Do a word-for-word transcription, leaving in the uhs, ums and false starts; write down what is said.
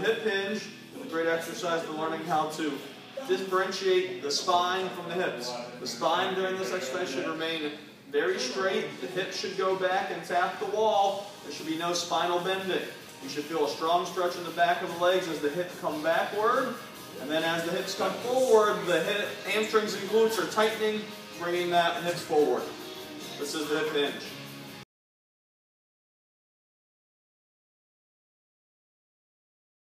hip hinge is a great exercise for learning how to differentiate the spine from the hips. The spine during this exercise should remain very straight. The hips should go back and tap the wall. There should be no spinal bending. You should feel a strong stretch in the back of the legs as the hips come backward. And then as the hips come forward, the hip, hamstrings and glutes are tightening, bringing that hips forward. This is the hip hinge.